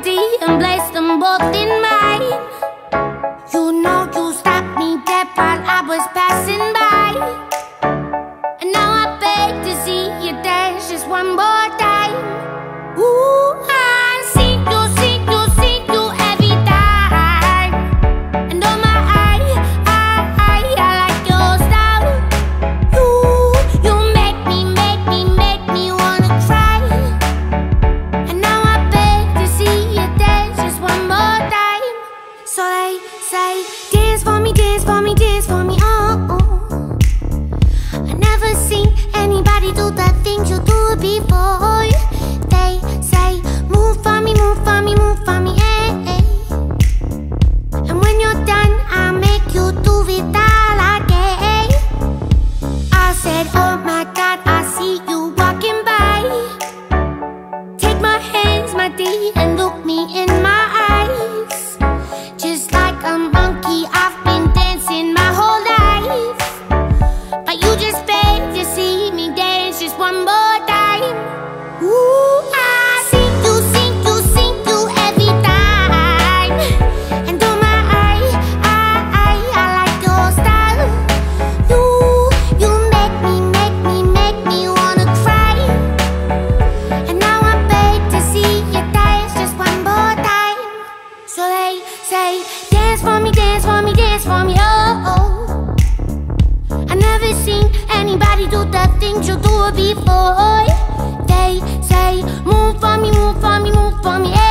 melody and place them both in mine. You know you stopped me dead while I was passing by, and now I beg to see you dance just one more time. Ooh, I see you every time. And oh my, I like your style. You make me wanna cry. And now I beg to see you dance just one more time. So they say, dance for me, dance for me, dance for me, oh. I never seen anybody do the things you do before. They say, move for me, move for me, move for me, eh. And when you're done, I'll make you do it all again. I said, oh my God, I see you walking by. Take my hands, my dear, and look me in my eyes. Just like a monkey, I've been dancing my whole life, but you just beg to see me dance just one more time. Ooh, I see you every time. And oh my, I like your style. You make me wanna cry. And now I beg to see you dance just one more time. So they say, dance for me, dance for me, dance for me, oh. I never seen anybody do the things you do before. They say, move for me, move for me, move for me,